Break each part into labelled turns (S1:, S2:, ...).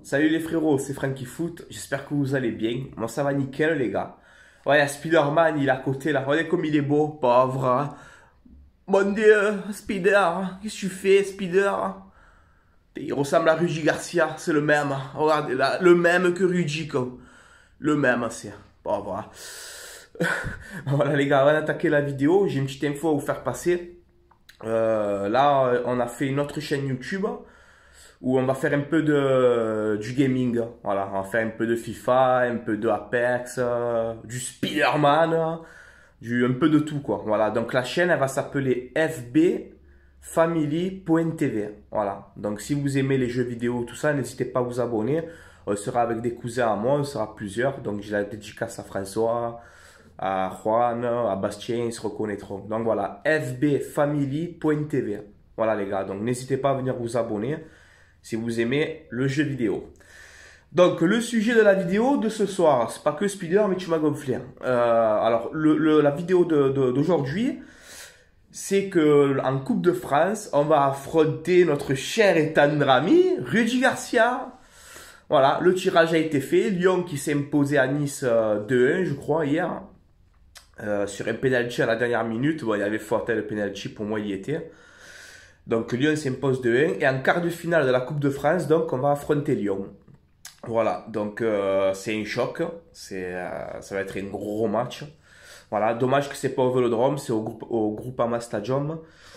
S1: Salut les frérots, c'est Franky Foot, j'espère que vous allez bien. Moi ça va nickel les gars. Ouais, il y a Spider-Man, il est à côté là, regardez comme il est beau, pauvre. Hein. Mon Dieu, Spider, qu'est-ce que tu fais Spider? Il ressemble à Rudy Garcia, c'est le même. Regardez là, le même que Rudy quoi. Le même, c'est pauvre. Hein. Voilà les gars, on va attaquer la vidéo, j'ai une petite info à vous faire passer. Là, on a fait une autre chaîne YouTube où on va faire un peu du gaming. Voilà, on va faire un peu de FIFA, un peu de Apex, du Spider-Man, un peu de tout quoi. Voilà, donc la chaîne elle va s'appeler fbfamily.tv. Voilà, donc si vous aimez les jeux vidéo, tout ça, n'hésitez pas à vous abonner. On sera avec des cousins à moi, on sera plusieurs. Donc j'ai la dédicace à François, à Juan, à Bastien, ils se reconnaîtront. Donc voilà, fbfamily.tv. Voilà les gars, donc n'hésitez pas à venir vous abonner si vous aimez le jeu vidéo. Donc le sujet de la vidéo de ce soir, c'est pas que Spider, mais tu m'as gonflé. Alors la vidéo d'aujourd'hui, c'est que en Coupe de France, on va affronter notre cher et tendre ami Rudy Garcia. Voilà, le tirage a été fait. Lyon qui s'est imposé à Nice 2-1, je crois, hier. Sur un penalty à la dernière minute. Bon, il y avait faute, le penalty, pour moi, il y était. Donc Lyon s'impose 2-1. Et en quart de finale de la Coupe de France, donc on va affronter Lyon. Voilà, donc c'est un choc. Ça va être un gros match. Voilà, dommage que c'est pas au Vélodrome, c'est au Groupama Stadium.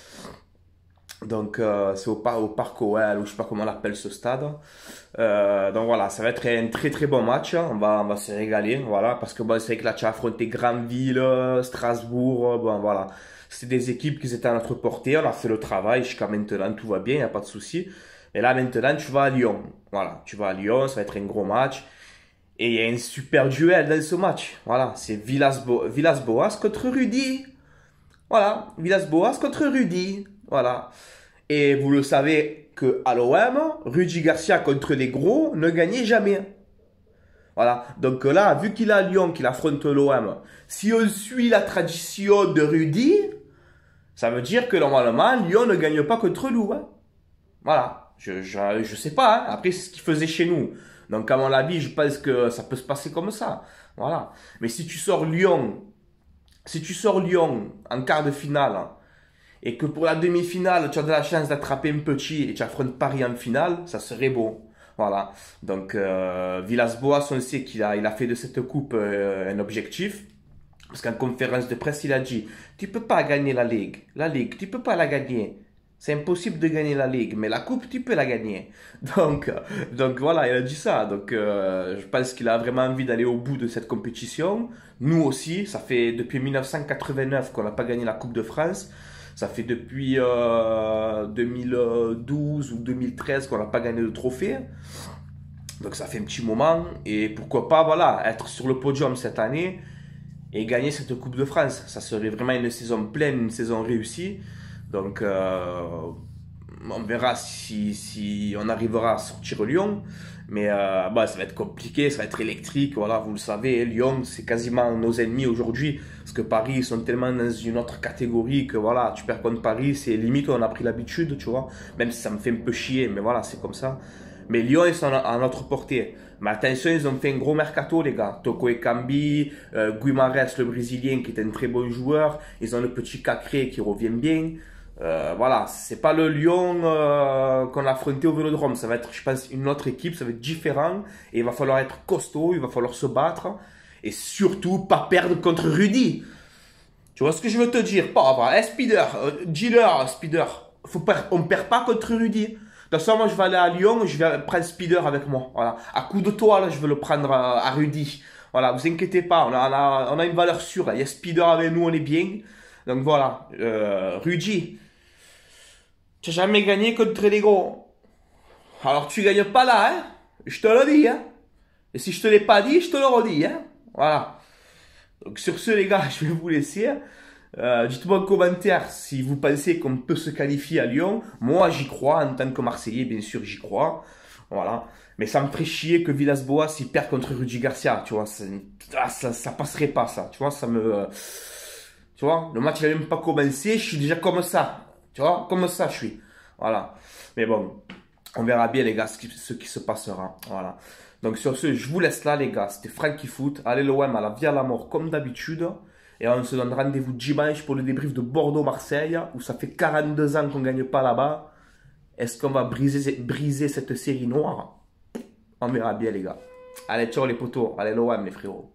S1: Donc c'est au Parc OL, ou je sais pas comment on appelle ce stade. Donc voilà, ça va être un très très bon match. On va se régaler, voilà, parce que bon, c'est vrai que là tu as affronté Granville, Strasbourg, bon voilà. C'est des équipes qui étaient à notre portée, on a fait le travail, jusqu'à maintenant tout va bien, il n'y a pas de souci. Et là maintenant tu vas à Lyon, voilà, tu vas à Lyon, ça va être un gros match. Et il y a un super duel dans ce match, voilà, c'est Villas-Boas contre Rudy. Voilà, Villas-Boas contre Rudy. Voilà. Et vous le savez que à l'OM, Rudy Garcia contre les gros ne gagnait jamais. Voilà. Donc là, vu qu'il est à Lyon, qu'il affronte l'OM, si on suit la tradition de Rudy, ça veut dire que normalement, Lyon ne gagne pas contre nous. Hein. Voilà. Je sais pas. Hein. Après, c'est ce qu'il faisait chez nous. Donc à mon avis, je pense que ça peut se passer comme ça. Voilà. Mais si tu sors Lyon en quart de finale et que pour la demi-finale, tu as de la chance d'attraper un petit et tu affrontes Paris en finale, ça serait beau. Voilà. Donc, Villas-Boas, on sait qu'il a fait de cette coupe un objectif. Parce qu'en conférence de presse, il a dit, tu peux pas gagner la Ligue. La Ligue, tu peux pas la gagner. C'est impossible de gagner la Ligue, mais la coupe, tu peux la gagner. Donc voilà, il a dit ça. Donc je pense qu'il a vraiment envie d'aller au bout de cette compétition. Nous aussi, ça fait depuis 1989 qu'on n'a pas gagné la Coupe de France. Ça fait depuis 2012 ou 2013 qu'on n'a pas gagné de trophée. Donc ça fait un petit moment. Et pourquoi pas, voilà, être sur le podium cette année et gagner cette Coupe de France. Ça serait vraiment une saison pleine, une saison réussie. Donc, on verra si on arrivera à sortir Lyon. Mais bah, ça va être compliqué, ça va être électrique. Voilà, vous le savez, Lyon, c'est quasiment nos ennemis aujourd'hui. Parce que Paris, ils sont tellement dans une autre catégorie que voilà, tu perds contre Paris, c'est limite, on a pris l'habitude, tu vois. Même si ça me fait un peu chier, mais voilà, c'est comme ça. Mais Lyon, ils sont à notre portée. Mais attention, ils ont fait un gros mercato, les gars. Toko Ekambi, Guimarães, le Brésilien, qui est un très bon joueur. Ils ont le petit Cacré qui revient bien. Voilà, c'est pas le Lyon qu'on a affronté au Vélodrome. Ça va être, je pense, une autre équipe. Ça va être différent. Et il va falloir être costaud. Il va falloir se battre. Et surtout, pas perdre contre Rudy. Tu vois ce que je veux te dire? Pauvre, hein, Spider, dealer, Spider. On perd pas contre Rudy. De toute façon, moi, je vais aller à Lyon, je vais prendre Spider avec moi. Voilà. À coup de toile, je vais le prendre à Rudy. Voilà, vous inquiétez pas, on a une valeur sûre. Là. Il y a Spider avec nous, on est bien. Donc voilà, Rudy, tu n'as jamais gagné contre les gros. Alors tu gagnes pas là, hein. Je te le dis, hein. Et si je te l'ai pas dit, je te le redis, hein. Voilà. Donc sur ce, les gars, je vais vous laisser. Dites-moi en commentaire si vous pensez qu'on peut se qualifier à Lyon. Moi, j'y crois. En tant que Marseillais, bien sûr, j'y crois. Voilà. Mais ça me ferait chier que Villas-Boas il perd contre Rudy Garcia. Tu vois, ça passerait pas, ça. Tu vois, tu vois, le match n'a même pas commencé. Je suis déjà comme ça. Tu vois, comme ça, je suis. Voilà. Mais bon. On verra bien, les gars, ce qui se passera. Voilà. Donc, sur ce, je vous laisse là, les gars. C'était Franky Foot. Allez, l'OM à la vie à la mort, comme d'habitude. Et on se donne rendez-vous dimanche pour le débrief de Bordeaux-Marseille, où ça fait 42 ans qu'on ne gagne pas là-bas. Est-ce qu'on va briser cette série noire? On verra bien, les gars. Allez, ciao, les potos. Allez, l'OM, les frérots.